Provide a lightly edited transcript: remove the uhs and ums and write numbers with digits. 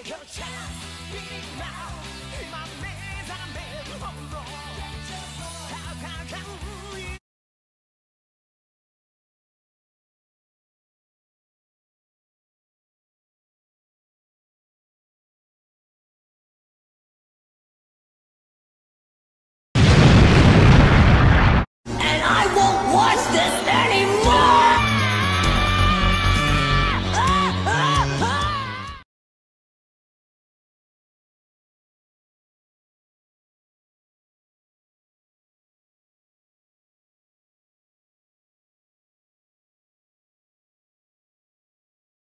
Your chance beating now in my maze and I'm never alone.